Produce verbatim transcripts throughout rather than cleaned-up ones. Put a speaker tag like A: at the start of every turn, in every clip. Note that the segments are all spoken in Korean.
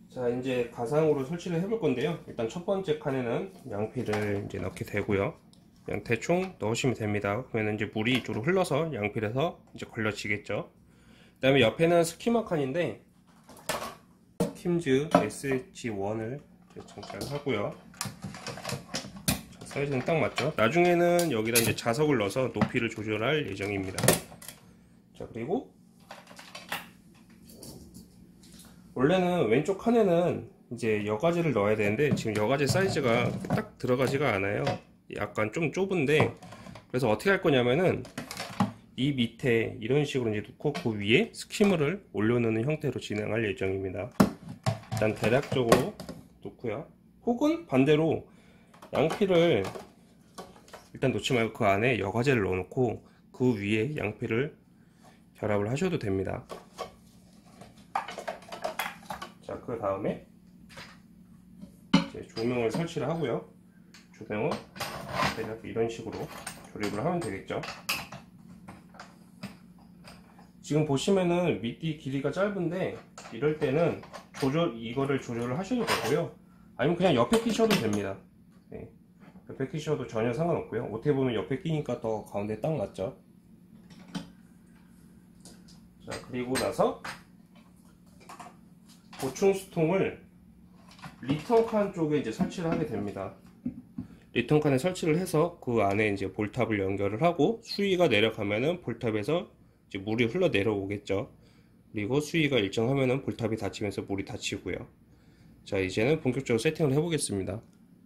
A: 자, 이제 가상으로 설치를 해볼 건데요. 일단 첫 번째 칸에는 양피를 이제 넣게 되고요. 그냥 대충 넣으시면 됩니다. 그러면 이제 물이 이쪽으로 흘러서 양필에서 이제 걸려지겠죠. 그 다음에 옆에는 스키머 칸인데 킴즈 에스에이치 원을 장착하고요. 사이즈는 딱 맞죠. 나중에는 여기다 이제 자석을 넣어서 높이를 조절할 예정입니다. 자, 그리고 원래는 왼쪽 칸에는 이제 여과지를 넣어야 되는데 지금 여과지 사이즈가 딱 들어가지가 않아요. 약간 좀 좁은데, 그래서 어떻게 할 거냐면은 이 밑에 이런 식으로 이제 놓고 그 위에 스키머를 올려놓는 형태로 진행할 예정입니다. 일단 대략적으로 놓고요. 혹은 반대로 양피를 일단 놓지 말고 그 안에 여과제를 넣어놓고 그 위에 양피를 결합을 하셔도 됩니다. 자, 그 다음에 이제 조명을 설치를 하고요. 조명은 대략 이런 식으로 조립을 하면 되겠죠. 지금 보시면은 밑뒤 길이가 짧은데 이럴 때는 조절, 이거를 조절을 하셔도 되고요. 아니면 그냥 옆에 끼셔도 됩니다. 네. 옆에 끼셔도 전혀 상관없고요. 어떻게 보면 옆에 끼니까 더 가운데 딱 맞죠. 자, 그리고 나서 보충 수통을 리턴 칸 쪽에 이제 설치를 하게 됩니다. 리턴 칸에 설치를 해서 그 안에 이제 볼탑을 연결을 하고 수위가 내려가면은 볼탑에서 이제 물이 흘러 내려오겠죠. 그리고 수위가 일정하면은 볼탑이 닫히면서 물이 닫히고요. 자, 이제는 본격적으로 세팅을 해보겠습니다.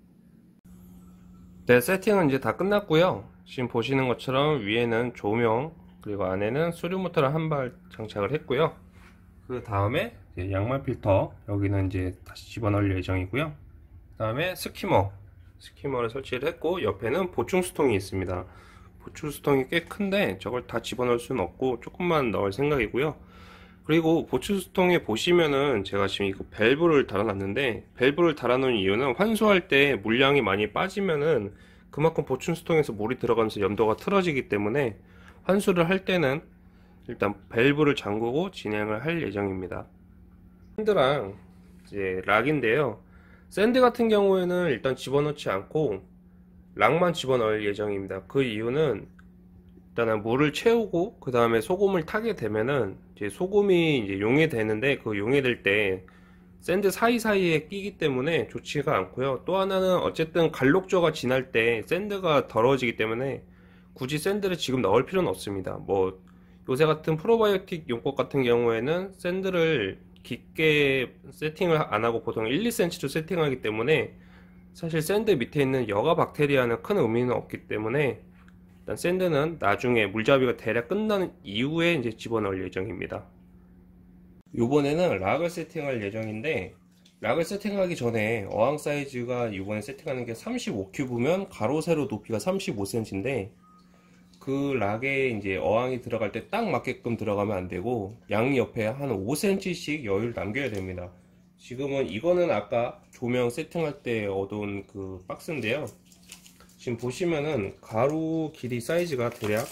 A: 네, 세팅은 이제 다 끝났고요. 지금 보시는 것처럼 위에는 조명, 그리고 안에는 수류 모터를 한 발 장착을 했고요. 그 다음에 양말 필터, 여기는 이제 다시 집어넣을 예정이고요. 그 다음에 스키머, 스키머를 설치를 했고, 옆에는 보충 수통이 있습니다. 보충 수통이 꽤 큰데 저걸 다 집어넣을 수는 없고 조금만 넣을 생각이고요. 그리고 보충 수통에 보시면은 제가 지금 이거 밸브를 달아놨는데, 밸브를 달아놓은 이유는 환수할 때 물량이 많이 빠지면은 그만큼 보충 수통에서 물이 들어가면서 염도가 틀어지기 때문에 환수를 할 때는 일단 밸브를 잠그고 진행을 할 예정입니다. 샌드랑 이제 락인데요. 샌드 같은 경우에는 일단 집어넣지 않고 락만 집어넣을 예정입니다. 그 이유는 일단은 물을 채우고 그 다음에 소금을 타게 되면은 이제 소금이 이제 용해되는데, 그 용해될 때 샌드 사이사이에 끼기 때문에 좋지가 않고요. 또 하나는 어쨌든 갈록조가 지날 때 샌드가 더러워지기 때문에 굳이 샌드를 지금 넣을 필요는 없습니다. 뭐 요새 같은 프로바이오틱 용법 같은 경우에는 샌드를 깊게 세팅을 안 하고 보통 일, 이 센티미터 세팅하기 때문에 사실 샌드 밑에 있는 여과 박테리아는 큰 의미는 없기 때문에 일단 샌드는 나중에 물잡이가 대략 끝난 이후에 이제 집어넣을 예정입니다. 이번에는 락을 세팅할 예정인데, 락을 세팅하기 전에 어항 사이즈가 이번에 세팅하는 게 삼십오 큐브면 가로 세로 높이가 삼십오 센티미터인데 그 락에 이제 어항이 들어갈 때 딱 맞게끔 들어가면 안 되고 양 옆에 한 오 센티미터씩 여유를 남겨야 됩니다. 지금은 이거는 아까 조명 세팅할 때 얻은 그 박스인데요. 지금 보시면은 가로 길이 사이즈가 대략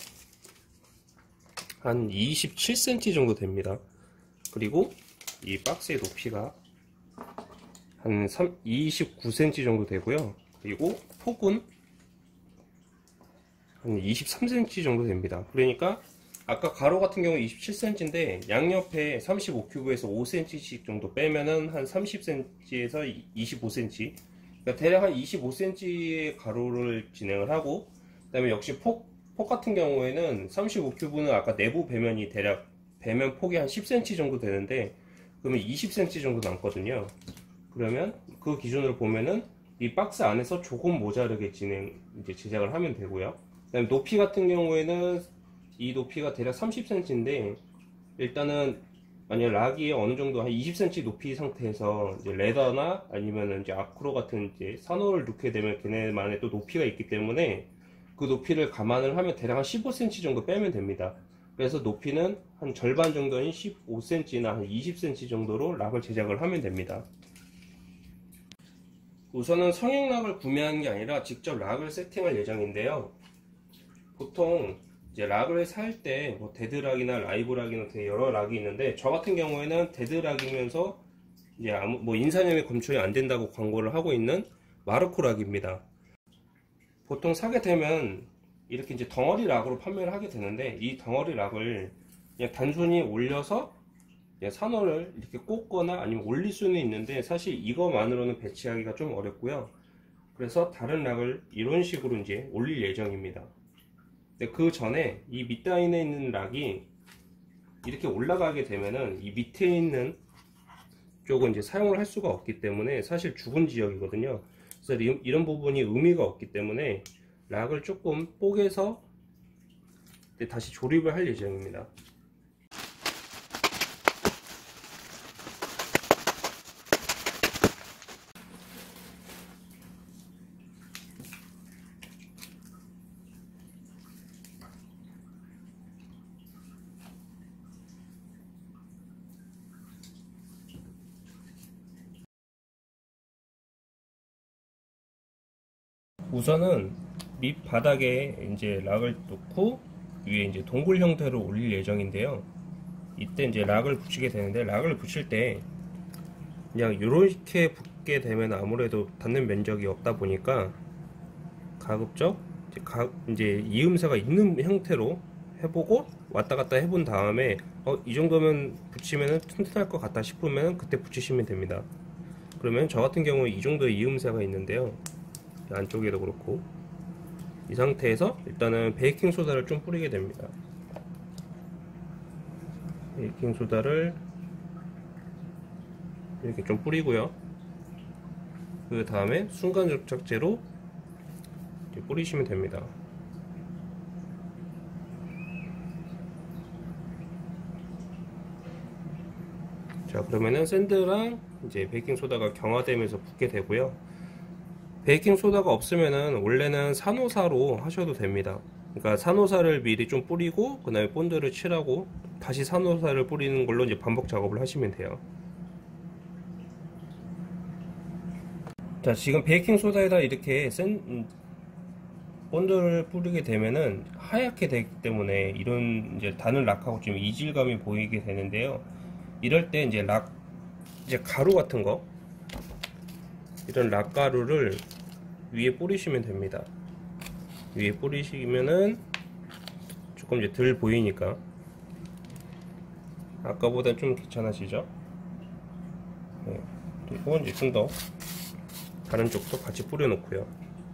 A: 한 이십칠 센티미터 정도 됩니다. 그리고 이 박스의 높이가 한 이십구 센티미터 정도 되고요. 그리고 폭은 한 이십삼 센티미터 정도 됩니다. 그러니까 아까 가로 같은 경우 이십칠 센티미터인데 양옆에 삼십오 큐브에서 오 센티미터씩 정도 빼면은 한 삼십 센티미터에서 이십오 센티미터, 그러니까 대략 한 이십오 센티미터의 가로를 진행을 하고, 그 다음에 역시 폭, 폭 같은 경우에는 삼십오 큐브는 아까 내부 배면이 대략 배면 폭이 한 십 센티미터 정도 되는데 그러면 이십 센티미터 정도 남거든요. 그러면 그 기준으로 보면은 이 박스 안에서 조금 모자르게 진행 이제 제작을 하면 되고요. 그다음에 높이 같은 경우에는 이 높이가 대략 삼십 센티미터인데 일단은 만약 락이 어느 정도 한 이십 센티미터 높이 상태에서 이제 레더나 아니면은 이제 아크로 같은 이제 산호를 넣게 되면 걔네만의 또 높이가 있기 때문에 그 높이를 감안을 하면 대략 한 십오 센티미터 정도 빼면 됩니다. 그래서 높이는 한 절반 정도인 십오 센티미터나 한 이십 센티미터 정도로 락을 제작을 하면 됩니다. 우선은 성형 락을 구매하는 게 아니라 직접 락을 세팅할 예정인데요. 보통 이제 락을 살 때 뭐 데드락이나 라이브락이나 되게 여러 락이 있는데 저 같은 경우에는 데드락이면서 이제 아무 뭐 인산염이 검출이 안 된다고 광고를 하고 있는 마르코 락입니다. 보통 사게 되면 이렇게 이제 덩어리 락으로 판매를 하게 되는데, 이 덩어리 락을 그냥 단순히 올려서 그냥 산호를 이렇게 꽂거나 아니면 올릴 수는 있는데, 사실 이거만으로는 배치하기가 좀 어렵고요. 그래서 다른 락을 이런 식으로 이제 올릴 예정입니다. 근데 그 전에 이 밑단에 있는 락이 이렇게 올라가게 되면은 이 밑에 있는 쪽은 이제 사용을 할 수가 없기 때문에 사실 죽은 지역이거든요. 그래서 이런 부분이 의미가 없기 때문에 락을 조금 뽀개서 다시 조립을 할 예정입니다. 우선은 밑 바닥에 이제 락을 놓고 위에 이제 동굴 형태로 올릴 예정인데요. 이때 이제 락을 붙이게 되는데, 락을 붙일 때 그냥 이렇게 붙게 되면 아무래도 닿는 면적이 없다 보니까 가급적 이제, 가, 이제 이음새가 있는 형태로 해보고 왔다 갔다 해본 다음에 어, 이 정도면 붙이면 튼튼할 것 같다 싶으면 그때 붙이시면 됩니다. 그러면 저 같은 경우에 이 정도의 이음새가 있는데요, 안쪽에도 그렇고, 이 상태에서 일단은 베이킹소다를 좀 뿌리게 됩니다. 베이킹소다를 이렇게 좀 뿌리고요. 그 다음에 순간접착제로 뿌리시면 됩니다. 자, 그러면은 샌드랑 이제 베이킹소다가 경화되면서 붙게 되고요. 베이킹소다가 없으면은 원래는 산호사로 하셔도 됩니다. 그러니까 산호사를 미리 좀 뿌리고 그 다음에 본드를 칠하고 다시 산호사를 뿌리는 걸로 이제 반복 작업을 하시면 돼요. 자, 지금 베이킹소다에다 이렇게 센 본드를 뿌리게 되면은 하얗게 되기 때문에 이런 이제 다른 락하고 좀 이질감이 보이게 되는데요. 이럴 때 이제 락 이제 가루 같은 거, 이런 락가루를 위에 뿌리시면 됩니다. 위에 뿌리시면은 조금 이제 덜 보이니까 아까보다 좀 괜찮아지죠? 네. 그리고 이제 좀 더 다른 쪽도 같이 뿌려놓고요.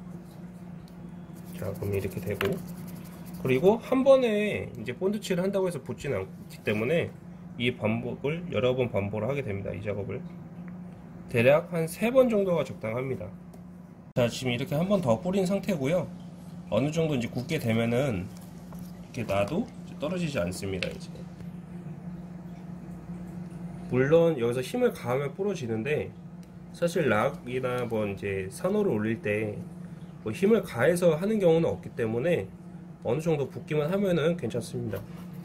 A: 자, 그럼 이렇게 되고, 그리고 한 번에 이제 본드칠을 한다고 해서 붙지는 않기 때문에 이 반복을 여러 번 반복을 하게 됩니다. 이 작업을 대략 한 세 번 정도가 적당합니다. 자, 지금 이렇게 한 번 더 뿌린 상태고요. 어느 정도 이제 굳게 되면은 이렇게 놔도 떨어지지 않습니다. 이제 물론 여기서 힘을 가하면 부러지는데, 사실 락이나 뭐 이제 산호를 올릴 때 뭐 힘을 가해서 하는 경우는 없기 때문에 어느 정도 붓기만 하면은 괜찮습니다.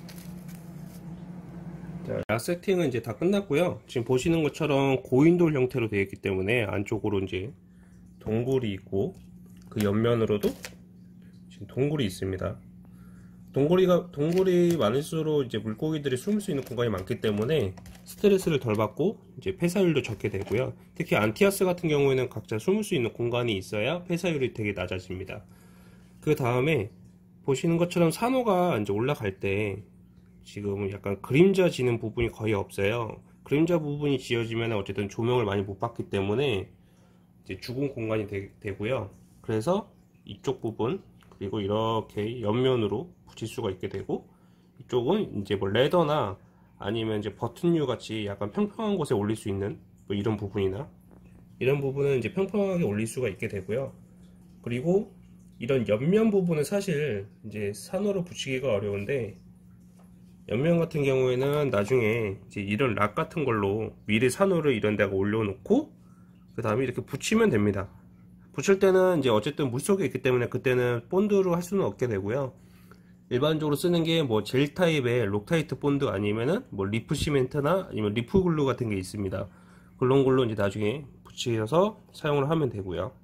A: 자, 락 세팅은 이제 다 끝났고요. 지금 보시는 것처럼 고인돌 형태로 되어 있기 때문에 안쪽으로 이제 동굴이 있고, 그 옆면으로도 지금 동굴이 있습니다. 동굴이가 동굴이 많을수록 이제 물고기들이 숨을 수 있는 공간이 많기 때문에 스트레스를 덜 받고 이제 폐사율도 적게 되고요. 특히 안티아스 같은 경우에는 각자 숨을 수 있는 공간이 있어야 폐사율이 되게 낮아집니다. 그 다음에 보시는 것처럼 산호가 이제 올라갈 때 지금 약간 그림자 지는 부분이 거의 없어요. 그림자 부분이 지어지면 어쨌든 조명을 많이 못 받기 때문에 이제 죽은 공간이 되, 되고요. 그래서 이쪽 부분 그리고 이렇게 옆면으로 붙일 수가 있게 되고, 이쪽은 이제 뭐 레더나 아니면 이제 버튼류 같이 약간 평평한 곳에 올릴 수 있는 뭐 이런 부분이나 이런 부분은 이제 평평하게 올릴 수가 있게 되고요. 그리고 이런 옆면 부분은 사실 이제 산호로 붙이기가 어려운데, 옆면 같은 경우에는 나중에 이제 이런 락 같은 걸로 미리 산호를 이런 데가 올려놓고 그 다음에 이렇게 붙이면 됩니다. 붙일 때는 이제 어쨌든 물속에 있기 때문에 그때는 본드로 할 수는 없게 되고요. 일반적으로 쓰는 게 뭐 젤 타입의 록타이트 본드 아니면은 뭐 리프 시멘트나 아니면 리프 글루 같은 게 있습니다. 그런 걸로 이제 나중에 붙여서 사용을 하면 되고요.